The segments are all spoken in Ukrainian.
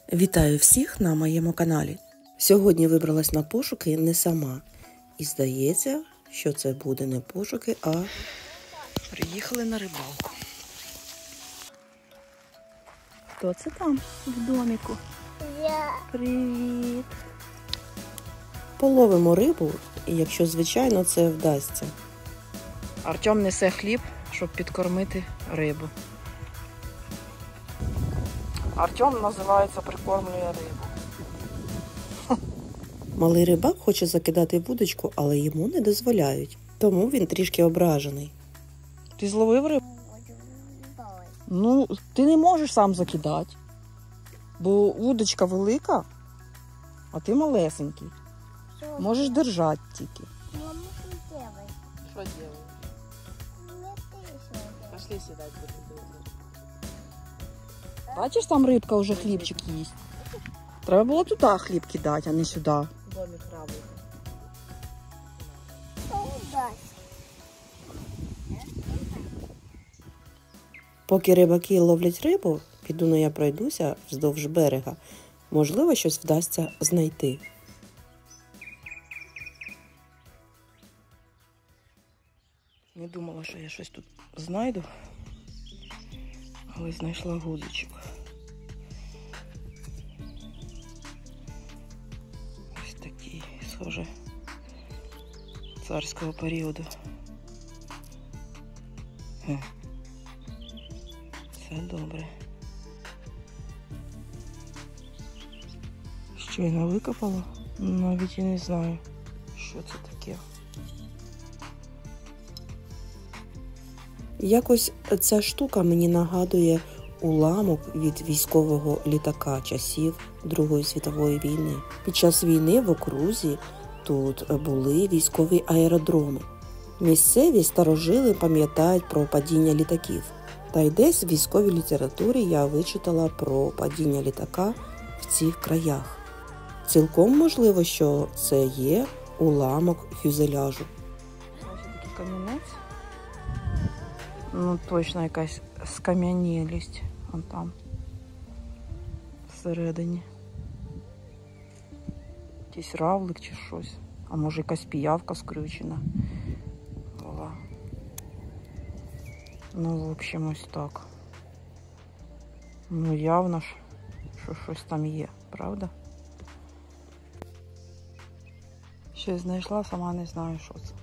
Вітаю всіх на моєму каналі. Сьогодні вибралась на пошуки не сама. І здається, що це буде не пошуки, а приїхали на рибалку. Хто це там в доміку? Я. Привіт! Половимо рибу, і якщо, звичайно, це вдасться. Артем несе хліб, щоб підкормити рибу. Артем, називається, прикормлює рибу. Малий рибак хоче закидати вудочку, але йому не дозволяють. Тому він трішки ображений. Ти зловив рибу? Ну, ти не можеш сам закидати. Бо вудочка велика, а ти малесенький. Можеш держати тільки. Мама, что делать? Що робиш? Не ты Пошли сідати. Бачиш, там рибка вже хлібчик їсть. Треба було туди хліб кидати, а не сюди. Домик рабу. Поки рибаки ловлять рибу, піду я пройдуся вздовж берега. Можливо, щось вдасться знайти. Не думала, що я щось тут знайду, але знайшла гудзичок. Ось такий, схоже, царського періоду. Це добре. Щойно викопала, навіть і не знаю, що це таке. Якось ця штука мені нагадує уламок від військового літака часів Другої світової війни. Під час війни в окрузі тут були військові аеродроми. Місцеві старожили пам'ятають про падіння літаків. Та й десь в військовій літературі я вичитала про падіння літака в цих краях. Цілком можливо, що це є уламок фюзеляжу. Ось такий камінець. Ну, точно якась скам'янілість. Вон там. Всередині. Якийсь равлик чи щось. А може якась піявка скрючена. Була. Ну, в общем, ось так. Ну, явно ж, що щось там є, правда? Щось знайшла, сама не знаю, що це.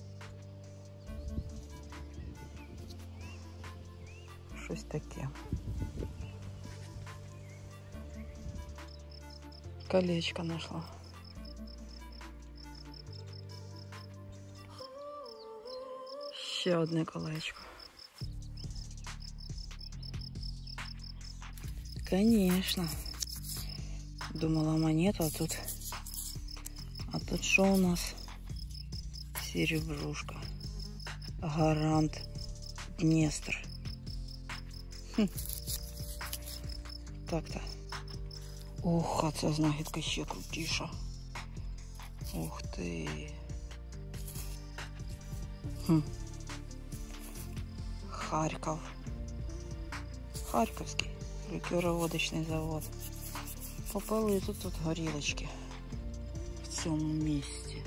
Щось таке. Колечко знайшла. Ще одне колечко. Конечно. Думала монета, а тут що у нас? Серебрушка. Гарант Днестр. Так-то. Ох, а ця знахідка ще крутіша. Ух ти. Харків. Харківський лікероводочний завод. Попали тут горілочки в цьому місці.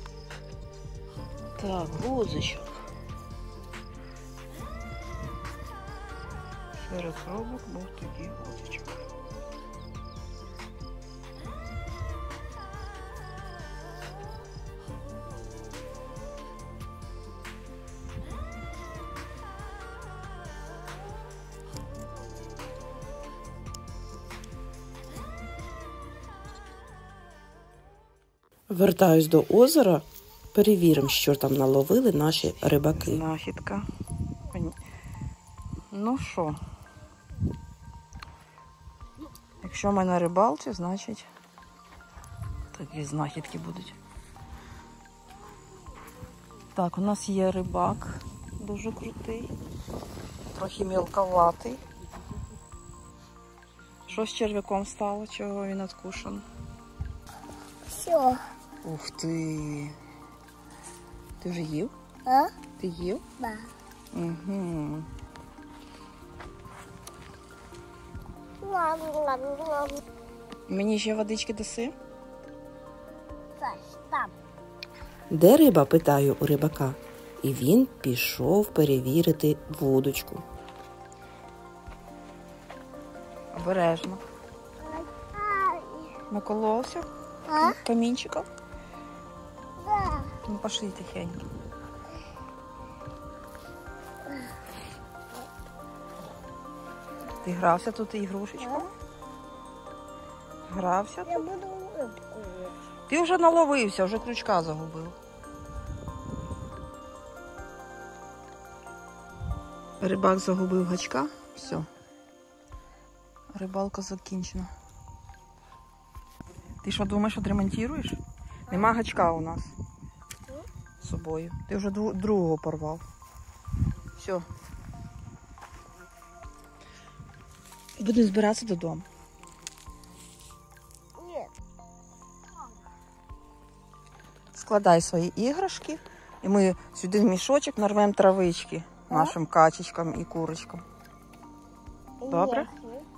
Так, гудзичок. Серед пробок був такий гудзичок. Вертаюсь до озера, перевіримо, що там наловили наші рибаки. Знахідка. Ну що, якщо ми на рибалці, значить такі знахідки будуть. Так, у нас є рибак, дуже крутий, трохи мілковатий. Що з черв'яком стало, чого він откушен? Все. Ух ти! Ти вже їв? А? Ти їв? Да. Угу. Мені ще водички даси? Саш, там. Де риба, питаю у рибака. І він пішов перевірити вудочку. Обережно. Ай. Наколовся А? камінчиком. Да. Ну, пошли тихенько. Ти грався тут ігрушечком? Грався Я тут? буду рибку. Ти вже наловився, вже крючка загубив. Рибак загубив гачка. Все. Рибалка закінчена. Ти що думаєш, відремонтуєш? Нема гачка у нас з собою. Ти вже другого порвав. Все. Будемо збиратися додому. Ні. Складай свої іграшки. І ми сюди в мішочок нарвемо травички нашим качечкам і курочкам. Добре?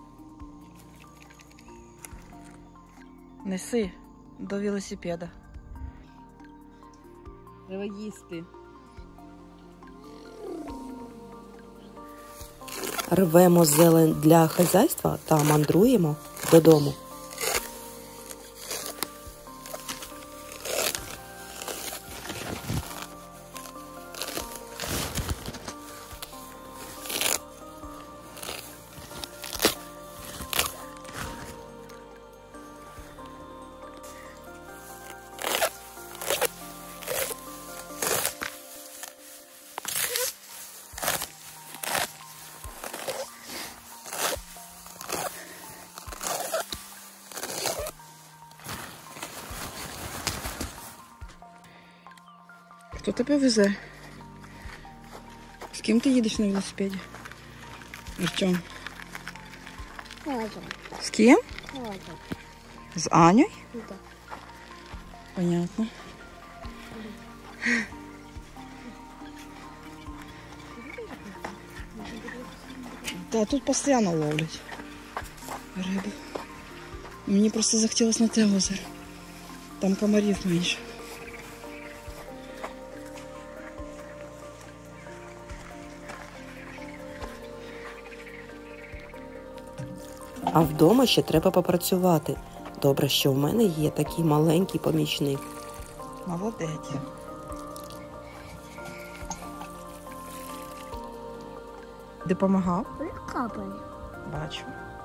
Неси до велосипеда. Треба їсти. Рвемо зелень для хазяйства та мандруємо додому. Хто тебе везе? З ким ти їдеш на велосипеді? Артем. Ладно. З ким? Ладно. З Анею? Да. Понятно. Та тут постійно ловлять рибу. Мені просто захотілося на те озеро. Там комарів менше. А вдома ще треба попрацювати. Добре, що в мене є такий маленький помічник. Молодець. Допомагав? Капає. Бачу.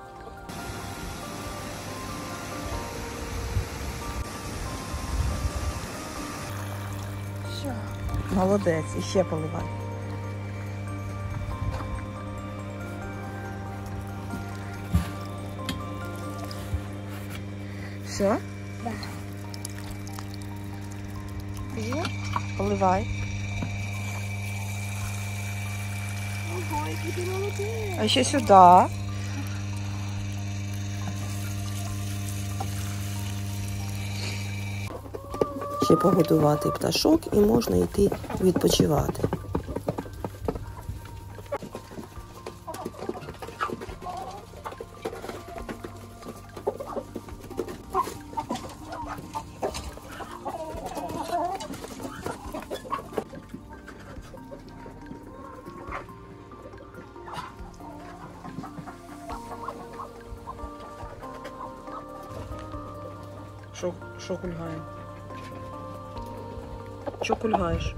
Все. Молодець. І ще поливай. Все? Да. Поливай. Ого, який ти молодець. А ще сюди. Ще погодувати пташок і можна йти відпочивати. Що кульгає? Що кульгаєш?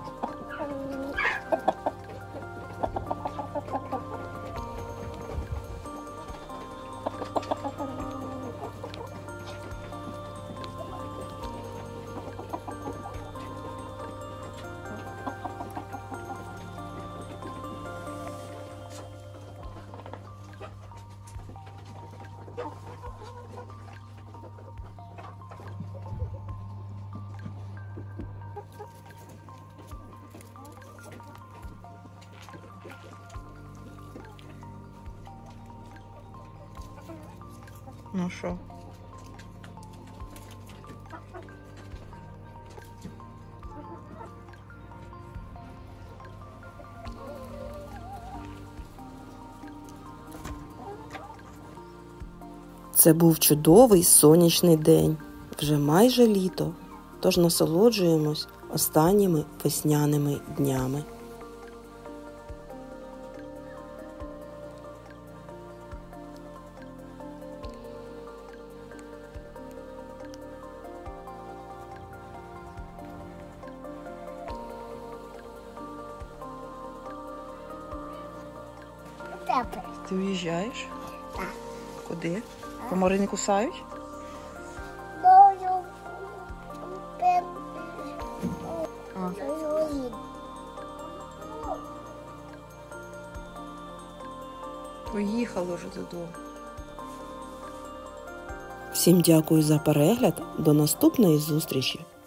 Ну що? Це був чудовий сонячний день, вже майже літо, тож насолоджуємось останніми весняними днями. Тепер. Ти уїжджаєш? Так. Куди? Комари не кусають? Мою А. Поїхали вже додому. Всім дякую за перегляд, до наступної зустрічі!